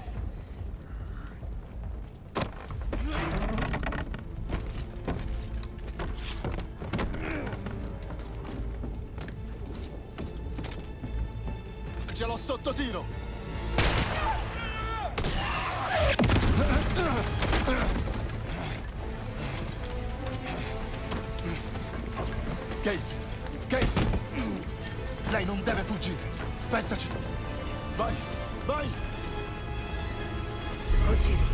D: Ce l'ho sotto tiro! Case! Case! Lei non deve fuggire! Pensaci! Vai! Vai!
J: Uccidi.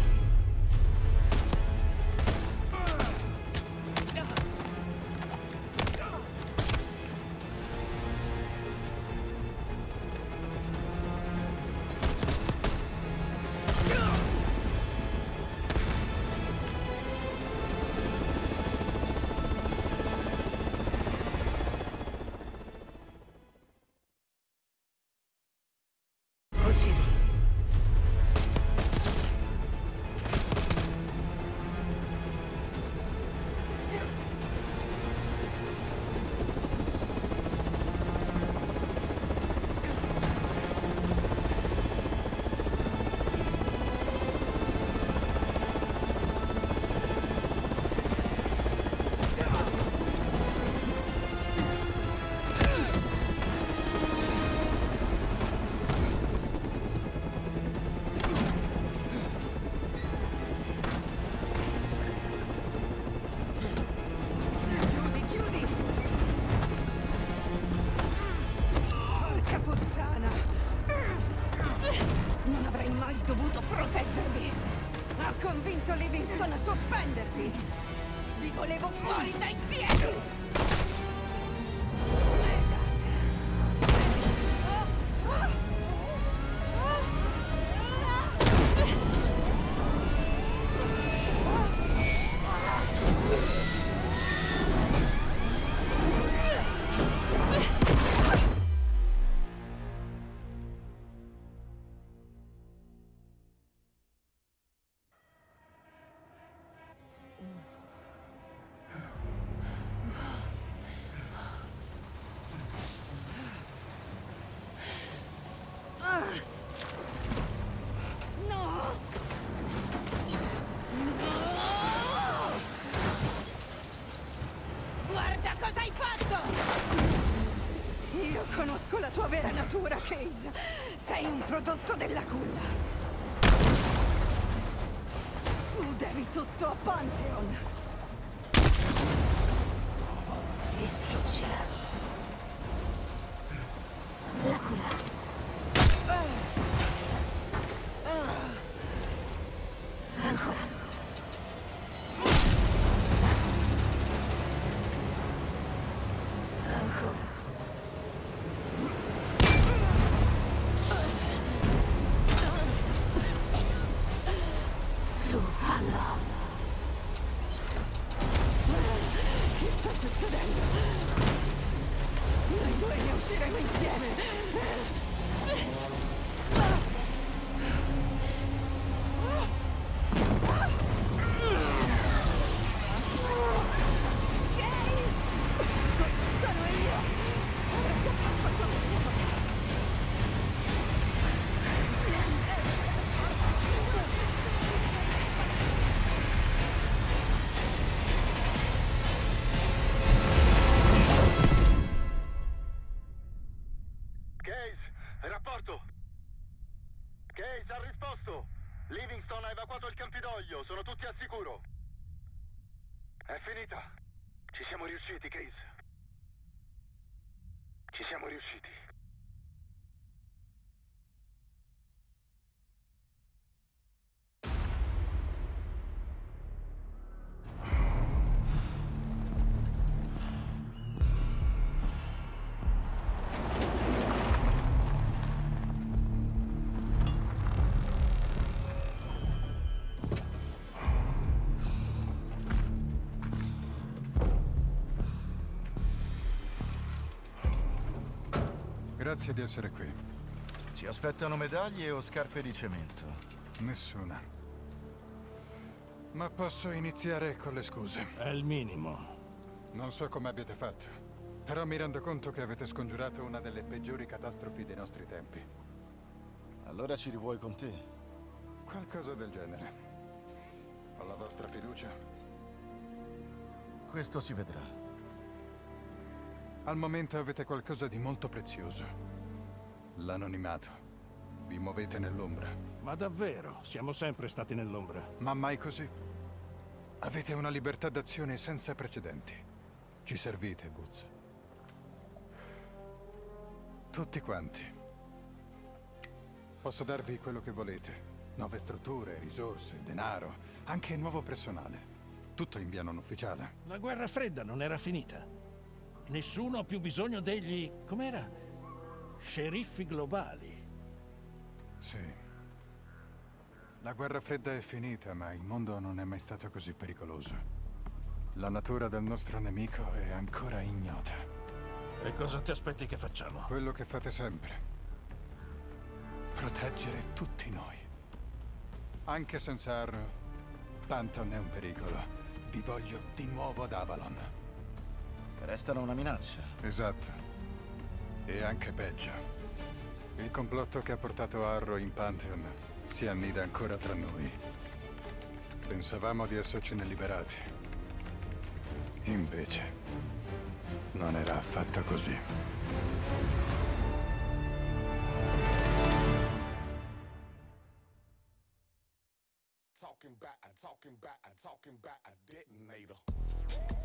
F: Convinto Livingston a sospendervi! Vi volevo fuori dai piedi! Conosco la tua vera natura, Case. Sei un prodotto della culla. Tu devi tutto a Pantheon.
J: Distruggerà la culla. Ancora. Ancora. Su, fallo.
F: Che sta succedendo? Noi due ne usciremo insieme.
H: Case, ha risposto! Livingston ha evacuato il Campidoglio, sono tutti al sicuro. È finita. Ci siamo riusciti, Case. Ci siamo riusciti.
L: Grazie di essere qui.
D: Ci aspettano medaglie o scarpe di cemento?
L: Nessuna. Ma posso iniziare con le scuse.
I: È il minimo.
L: Non so come abbiate fatto, però mi rendo conto che avete scongiurato una delle peggiori catastrofi dei nostri tempi.
D: Allora ci rivuoi con te?
L: Qualcosa del genere. Ho la vostra fiducia?
D: Questo si vedrà.
L: Al momento avete qualcosa di molto prezioso. L'anonimato. Vi muovete nell'ombra.
I: Ma davvero? Siamo sempre stati nell'ombra.
L: Ma mai così? Avete una libertà d'azione senza precedenti. Ci servite, Woods. Tutti quanti. Posso darvi quello che volete. Nuove strutture, risorse, denaro, anche nuovo personale. Tutto in via non ufficiale.
I: La guerra fredda non era finita. Nessuno ha più bisogno degli... com'era? Sceriffi globali.
L: Sì. La guerra fredda è finita, ma il mondo non è mai stato così pericoloso. La natura del nostro nemico è ancora ignota.
I: E cosa ti aspetti che facciamo?
L: Quello che fate sempre. Proteggere tutti noi. Anche senza Arrow, Pantheon è un pericolo. Vi voglio di nuovo ad Avalon.
D: Restano una minaccia.
L: Esatto. E anche peggio. Il complotto che ha portato Arrow in Pantheon si annida ancora tra noi. Pensavamo di essercene liberati. Invece, non era affatto così.
M: Talking back, talking back, talking back, a detonator.